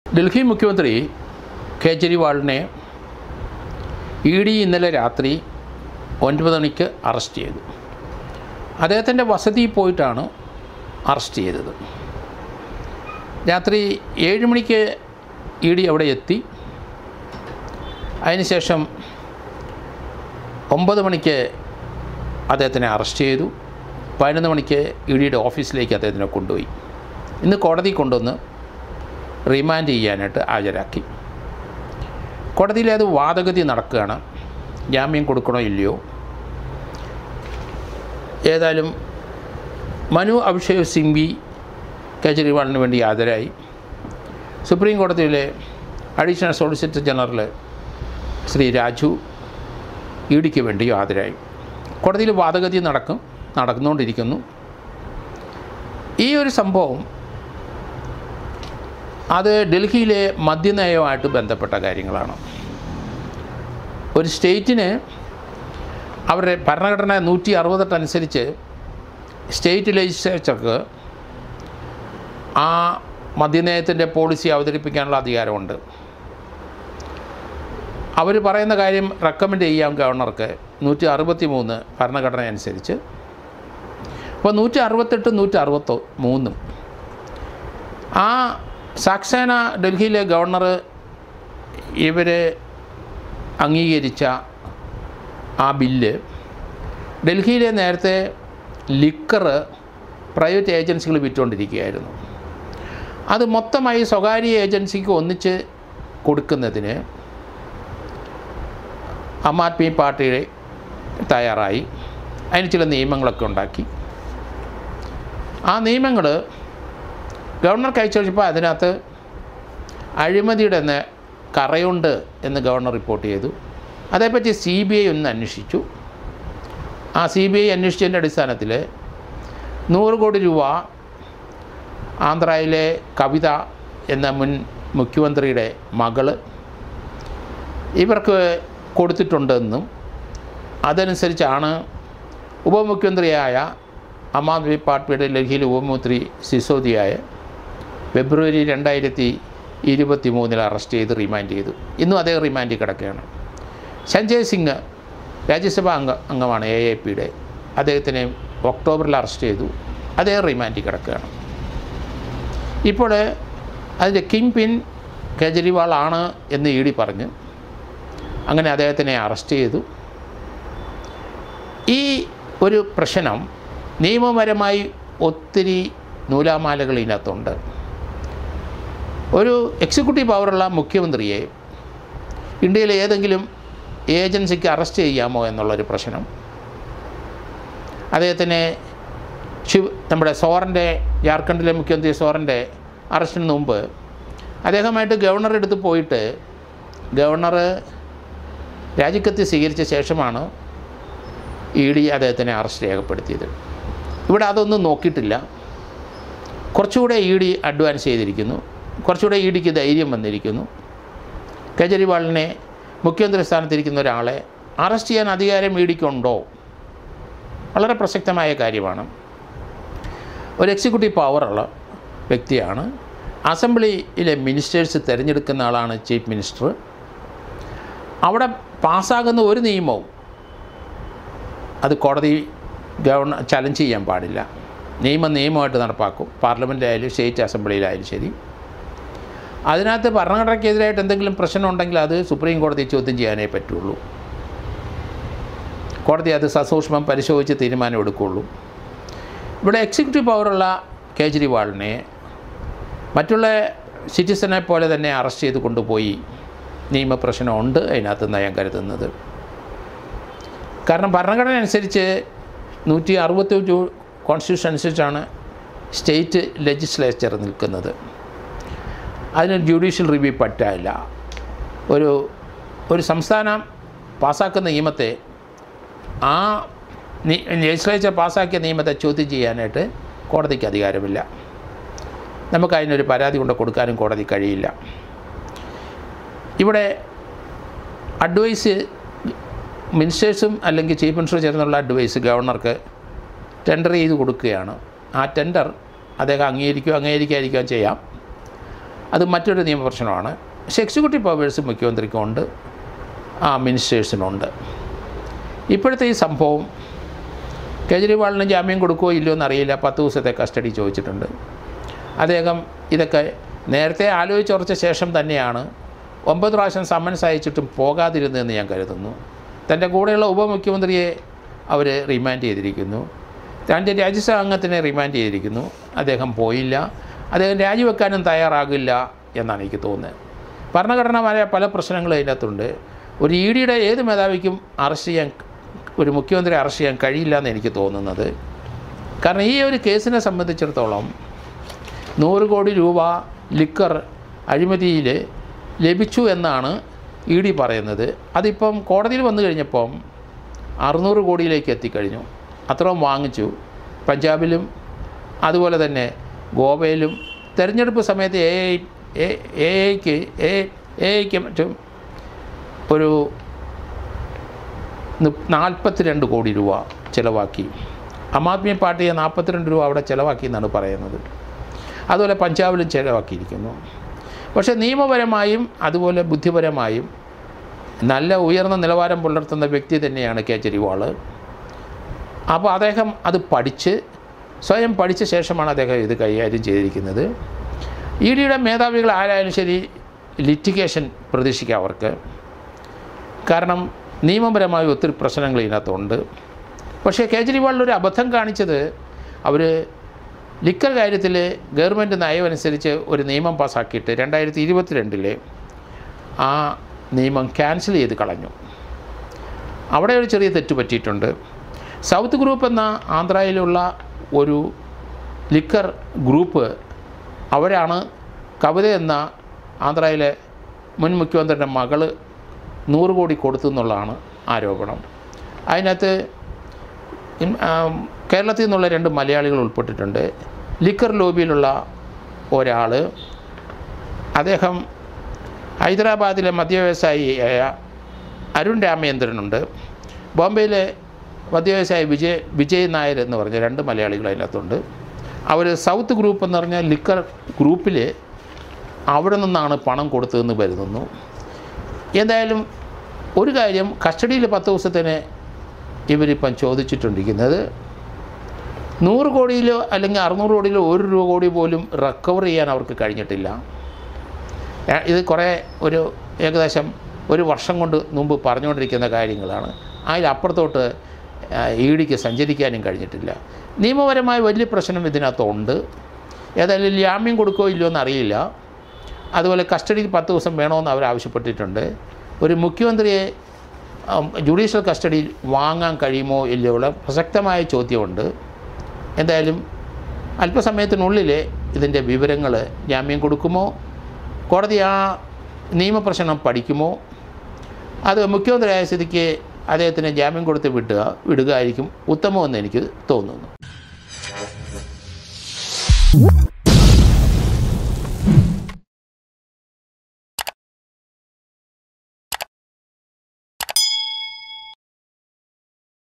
ഡൽഹി മുഖ്യമന്ത്രി കേജ്രിവാളിനെ ED ഇന്നലെ രാത്രി 9 മണിക്ക് അറസ്റ്റ് ചെയ്തു. അദ്ദേഹത്തിൻ്റെ വസതിയിൽ പോയിട്ടാണ് അറസ്റ്റ് ചെയ്തത്. രാത്രി 7 മണിക്ക് ED അവിടെ എത്തി. അതിനുശേഷം 9 മണിക്ക് അദ്ദേഹത്തിനെ അറസ്റ്റ് ചെയ്തു. 11 മണിക്ക് EDയുടെ ഓഫീസിലേക്ക് അദ്ദേഹത്തിനെ കൊണ്ടുപോയി. ഇന്ന് കോടതി കൊണ്ടുവന്ന് റിമാൻഡ് ചെയ്യാനായിട്ട് ഹാജരാക്കി. കോടതിയിൽ അത് വാദഗതി നടക്കുകയാണ്. ജാമ്യം കൊടുക്കണോ ഇല്ലയോ. ഏതായാലും മനു അഭിഷേക് സിംഗ്വി കേജ്രിവാളിന് വേണ്ടി ഹാജരായി. സുപ്രീം കോടതിയിലെ additional solicitor general Shri Raju EDക്ക് വേണ്ടി ഹാജരായി. കോടതിയിൽ വാദഗതി നടന്നുകൊണ്ടിരിക്കുന്നു. ഈ ഒരു സംഭവം അത് ഡൽഹിയിലെ മദ്യനയവുമായിട്ട് ബന്ധപ്പെട്ട കാര്യങ്ങളാണ്. ഒരു സ്റ്റേറ്റിന് അവരുടെ ഭരണഘടന 168 അനുസരിച്ച് സ്റ്റേറ്റ് ലെജിസ്ലേച്ചർക്ക് ആ മദ്യനയത്തിൻ്റെ പോളിസി അവതരിപ്പിക്കാനുള്ള അധികാരമുണ്ട്. അവർ പറയുന്ന കാര്യം റെക്കമെൻഡ് ചെയ്യാം ഗവർണർക്ക് 163 ഭരണഘടന അനുസരിച്ച്. അപ്പോൾ 168, 163 ആ സക്സേന ഡൽഹിയിലെ ഗവർണർ ഇവർ അംഗീകരിച്ച ആ ബില്ല് ഡൽഹിയിലെ നേരത്തെ ലിക്കർ പ്രൈവറ്റ് ഏജൻസികൾ വിറ്റുകൊണ്ടിരിക്കുകയായിരുന്നു. അത് മൊത്തമായി സ്വകാര്യ ഏജൻസിക്ക് ഒന്നിച്ച് കൊടുക്കുന്നതിന് ആം ആദ്മി പാർട്ടി തയ്യാറായി. അതിന് ചില നിയമങ്ങളൊക്കെ ഉണ്ടാക്കി. ആ നിയമങ്ങൾ ഗവർണർക്ക് അയച്ചുവെച്ചപ്പോൾ അതിനകത്ത് അഴിമതിയുടെ കറയുണ്ട് എന്ന് ഗവർണർ റിപ്പോർട്ട് ചെയ്തു. അതേപ്പറ്റി CBI ഒന്ന് അന്വേഷിച്ചു. ആ CBI അന്വേഷിച്ചതിൻ്റെ അടിസ്ഥാനത്തിൽ 100 കോടി രൂപ ആന്ധ്രയിലെ കവിത എന്ന മുൻ മുഖ്യമന്ത്രിയുടെ മകള് ഇവർക്ക് കൊടുത്തിട്ടുണ്ടെന്നും അതനുസരിച്ചാണ് ഉപമുഖ്യമന്ത്രിയായ ആം ആദ്മി പാർട്ടിയുടെ ഡൽഹിയിലെ ഉപമുഖ്യമന്ത്രി സിസോദിയായ ഫെബ്രുവരി 2023 അറസ്റ്റ് ചെയ്ത് റിമാൻഡ് ചെയ്തു. ഇന്നും അദ്ദേഹം റിമാൻഡിൽ കിടക്കുകയാണ്. സഞ്ജയ് സിംഗ് രാജ്യസഭാ അംഗമാണ് AAPയുടെ. അദ്ദേഹത്തിനെ ഒക്ടോബറിൽ അറസ്റ്റ് ചെയ്തു. അദ്ദേഹം റിമാൻഡിൽ കിടക്കുകയാണ്. ഇപ്പോൾ അതിൻ്റെ കിങ് പിൻ കേജ്രിവാൾ ആണ് എന്ന് ED പറഞ്ഞു. അങ്ങനെ അദ്ദേഹത്തിനെ അറസ്റ്റ് ചെയ്തു. ഈ ഒരു പ്രശ്നം നിയമപരമായി ഒത്തിരി നൂലാമാലകൾ ഇതിനകത്തുണ്ട്. ഒരു എക്സിക്യൂട്ടീവ് പവറുള്ള മുഖ്യമന്ത്രിയെ ഇന്ത്യയിലെ ഏതെങ്കിലും ഏജൻസിക്ക് അറസ്റ്റ് ചെയ്യാമോ എന്നുള്ളൊരു പ്രശ്നം. അദ്ദേഹത്തിന് നമ്മുടെ സോറൻ്റെ ജാർഖണ്ഡിലെ മുഖ്യമന്ത്രി സോറൻ്റെ അറസ്റ്റിന് മുമ്പ് അദ്ദേഹമായിട്ട് ഗവർണർ എടുത്ത് പോയിട്ട് ഗവർണർ രാജിക്കത്ത് സ്വീകരിച്ച ശേഷമാണ് ED അദ്ദേഹത്തിനെ അറസ്റ്റ് രേഖപ്പെടുത്തിയത്. ഇവിടെ അതൊന്നും നോക്കിയിട്ടില്ല. കുറച്ചുകൂടെ ED അഡ്വാൻസ് ചെയ്തിരിക്കുന്നു. കുറച്ചുകൂടെ EDക്ക് ധൈര്യം വന്നിരിക്കുന്നു. കേജ്രിവാളിനെ മുഖ്യമന്ത്രി സ്ഥാനത്തിരിക്കുന്ന ഒരാളെ അറസ്റ്റ് ചെയ്യാൻ അധികാരം EDക്കുണ്ടോ? വളരെ പ്രസക്തമായ കാര്യമാണ്. ഒരു എക്സിക്യൂട്ടീവ് പവറുള്ള വ്യക്തിയാണ്. അസംബ്ലിയിലെ മിനിസ്റ്റേഴ്സ് തിരഞ്ഞെടുക്കുന്ന ആളാണ് ചീഫ് മിനിസ്റ്റർ. അവിടെ പാസ്സാകുന്ന ഒരു നിയമവും അത് കോടതി ഗവർണർ ചലഞ്ച് ചെയ്യാൻ പാടില്ല. നിയമമായിട്ട് നടപ്പാക്കും. പാർലമെൻറ്റിലായാലും സ്റ്റേറ്റ് അസംബ്ലിയിലായാലും ശരി. അതിനകത്ത് ഭരണഘടനയ്ക്കെതിരായിട്ട് എന്തെങ്കിലും പ്രശ്നം ഉണ്ടെങ്കിൽ അത് സുപ്രീം കോടതി ചോദ്യം ചെയ്യാനേ പറ്റുള്ളൂ. കോടതി അത് സസൂക്ഷ്മം പരിശോധിച്ച് തീരുമാനം എടുക്കുകയുള്ളൂ. ഇവിടെ എക്സിക്യൂട്ടീവ് പവറുള്ള കേജ്രിവാളിനെ മറ്റുള്ള സിറ്റിസനെ പോലെ തന്നെ അറസ്റ്റ് ചെയ്ത് കൊണ്ടുപോയി നിയമപ്രശ്നമുണ്ട് അതിനകത്ത് ഞാൻ കരുതുന്നത്. കാരണം ഭരണഘടന അനുസരിച്ച് 165 കോൺസ്റ്റിറ്റ്യൂഷൻ അനുസരിച്ചാണ് സ്റ്റേറ്റ് ലെജിസ്ലേച്ചർ നിൽക്കുന്നത്. അതിന് ജുഡീഷ്യൽ റിവ്യൂ പറ്റില്ല. ഒരു സംസ്ഥാനം പാസ്സാക്കുന്ന നിയമത്തെ ആ ലെജിസ്ലേച്ചർ പാസ്സാക്കിയ നിയമത്തെ ചോദ്യം ചെയ്യാനായിട്ട് കോടതിക്ക് അധികാരമില്ല. നമുക്കതിനൊരു പരാതി കൊണ്ട് കൊടുക്കാനും കോടതി കഴിയില്ല. ഇവിടെ അഡ്വൈസ് മിനിസ്റ്റേഴ്സും അല്ലെങ്കിൽ ചീഫ് മിനിസ്റ്റർ ചേർന്നുള്ള അഡ്വൈസ് ഗവർണർക്ക് ടെൻഡർ ചെയ്ത് കൊടുക്കുകയാണ്. ആ ടെൻഡർ അദ്ദേഹം അംഗീകരിക്കാതിരിക്കുകയോ ചെയ്യാം. അത് മറ്റൊരു നിയമപ്രശ്നമാണ്. പക്ഷേ എക്സിക്യൂട്ടീവ് പവേഴ്സ് മുഖ്യമന്ത്രിക്കുണ്ട്, മിനിസ്റ്റേഴ്സിനുണ്ട്. ഇപ്പോഴത്തെ ഈ സംഭവം കേജ്രിവാളിന് ജാമ്യം കൊടുക്കുകയോ ഇല്ലയോ എന്നറിയില്ല. 10 ദിവസത്തെ കസ്റ്റഡി ചോദിച്ചിട്ടുണ്ട്. അദ്ദേഹം ഇതൊക്കെ നേരത്തെ ആലോചിച്ചുറച്ച ശേഷം തന്നെയാണ് 9 പ്രാവശ്യം സമ്മൻസ് അയച്ചിട്ടും പോകാതിരുന്നതെന്ന് ഞാൻ കരുതുന്നു. തൻ്റെ കൂടെയുള്ള ഉപമുഖ്യമന്ത്രിയെ അവർ റിമാൻഡ് ചെയ്തിരിക്കുന്നു. തൻ്റെ രാജ്യസഭാ അംഗത്തിനെ റിമാൻഡ് ചെയ്തിരിക്കുന്നു. അദ്ദേഹം പോയില്ല. അദ്ദേഹം രാജിവെക്കാനും തയ്യാറാകില്ല എന്നാണ് എനിക്ക് തോന്നുന്നത്. ഭരണഘടനാപരമായ പല പ്രശ്നങ്ങളും അതിനകത്തുണ്ട്. ഒരു EDയുടെ ഏത് മേധാവിക്കും അറസ്റ്റ് ചെയ്യാൻ, ഒരു മുഖ്യമന്ത്രി അറസ്റ്റ് ചെയ്യാൻ കഴിയില്ല എന്ന് എനിക്ക് തോന്നുന്നത്. കാരണം ഈ ഒരു കേസിനെ സംബന്ധിച്ചിടത്തോളം 100 കോടി രൂപ ലിക്കർ അഴിമതിയിൽ ലഭിച്ചു എന്നാണ് ED പറയുന്നത്. അതിപ്പം കോടതിയിൽ വന്നു കഴിഞ്ഞപ്പം 600 കോടിയിലേക്ക് എത്തിക്കഴിഞ്ഞു. അത്രയും വാങ്ങിച്ചു. പഞ്ചാബിലും അതുപോലെ തന്നെ ഗോവയിലും തെരഞ്ഞെടുപ്പ് സമയത്ത് എഐക്ക് മറ്റും ഒരു 42 കോടി രൂപ ചിലവാക്കി. ആം ആദ്മി പാർട്ടിയെ 42 രൂപ അവിടെ ചിലവാക്കി എന്നാണ് പറയുന്നത്. അതുപോലെ പഞ്ചാബിലും ചിലവാക്കിയിരിക്കുന്നു. പക്ഷേ നിയമപരമായും അതുപോലെ ബുദ്ധിപരമായും നല്ല ഉയർന്ന നിലവാരം പുലർത്തുന്ന വ്യക്തി തന്നെയാണ് കേജ്രിവാൾ. അപ്പോൾ അദ്ദേഹം അത് സ്വയം പഠിച്ച ശേഷമാണ് അദ്ദേഹം ഇത് കൈകാര്യം ചെയ്തിരിക്കുന്നത്. EDയുടെ മേധാവികൾ ആരായാലും ശരി ലിറ്റിഗേഷൻ പ്രതീക്ഷിക്കാം അവർക്ക്. കാരണം നിയമപരമായ ഒത്തിരി പ്രശ്നങ്ങൾ ഇതിനകത്തുണ്ട്. പക്ഷേ കേജ്രിവാളിനൊരു അബദ്ധം കാണിച്ചത്, അവർ ലിക്കർ കാര്യത്തിൽ ഗവൺമെൻറ് നയമനുസരിച്ച് ഒരു നിയമം പാസ്സാക്കിയിട്ട് 2022 ആ നിയമം ക്യാൻസൽ ചെയ്ത് കളഞ്ഞു. അവിടെ ഒരു ചെറിയ തെറ്റ് പറ്റിയിട്ടുണ്ട്. സൗത്ത് ഗ്രൂപ്പ് എന്ന ആന്ധ്രയിലുള്ള ഒരു ലിക്കർ ഗ്രൂപ്പ്, അവരാണ് കവിത എന്ന ആന്ധ്രയിലെ മുൻ മുഖ്യമന്ത്രിയുടെ മകൾ 100 കോടി കൊടുത്തു എന്നുള്ളതാണ് ആരോപണം. അതിനകത്ത് കേരളത്തിൽ നിന്നുള്ള 2 മലയാളികൾ ഉൾപ്പെട്ടിട്ടുണ്ട്. ലിക്കർ ലോബിയിലുള്ള ഒരാൾ, അദ്ദേഹം ഹൈദരാബാദിലെ മദ്യവ്യവസായിയായ അരുൺ രാമേന്ദ്രനുണ്ട്. ബോംബെയിലെ മദ്യവ്യവസായി വിജയ് നായർ എന്ന് പറഞ്ഞ 2 മലയാളികൾ അതിനകത്തുണ്ട്. അവർ സൗത്ത് ഗ്രൂപ്പ് എന്ന് പറഞ്ഞാൽ ലിക്കർ ഗ്രൂപ്പിൽ അവിടെ നിന്നാണ് പണം കൊടുത്തതെന്ന് കരുതുന്നു. എന്തായാലും ഒരു കാര്യം, കസ്റ്റഡിയിൽ 10 ദിവസത്തിന് ഇവരിപ്പം ചോദിച്ചിട്ടുണ്ടിരിക്കുന്നത് 100 കോടിയിലോ അല്ലെങ്കിൽ 600 കോടിയിലോ 1 കോടി പോലും റിക്കവർ ചെയ്യാൻ അവർക്ക് കഴിഞ്ഞിട്ടില്ല. ഇത് ഏകദേശം 1 വർഷം കൊണ്ട് മുമ്പ് പറഞ്ഞുകൊണ്ടിരിക്കുന്ന കാര്യങ്ങളാണ്. അതിലപ്പുറത്തോട്ട് EDക്ക് സഞ്ചരിക്കാനും കഴിഞ്ഞിട്ടില്ല. നിയമപരമായ വലിയ പ്രശ്നം ഇതിനകത്തുണ്ട്. ഏതായാലും ജാമ്യം കൊടുക്കുകയോ ഇല്ലയോ എന്നറിയില്ല. അതുപോലെ കസ്റ്റഡിയിൽ 10 ദിവസം വേണമെന്ന് അവർ ആവശ്യപ്പെട്ടിട്ടുണ്ട്. ഒരു മുഖ്യമന്ത്രിയെ ജുഡീഷ്യൽ കസ്റ്റഡിയിൽ വാങ്ങാൻ കഴിയുമോ ഇല്ലയോ ഉള്ള പ്രസക്തമായ ചോദ്യമുണ്ട്. എന്തായാലും അല്പസമയത്തിനുള്ളിൽ ഇതിൻ്റെ വിവരങ്ങൾ, ജാമ്യം കൊടുക്കുമോ, കോടതി ആ നിയമപ്രശ്നം പഠിക്കുമോ, അത് മുഖ്യമന്ത്രിയായ സ്ഥിതിക്ക് അദ്ദേഹത്തിന് ജാമ്യം കൊടുത്ത് വിടുക ആയിരിക്കും ഉത്തമമെന്ന് എനിക്ക് തോന്നുന്നു.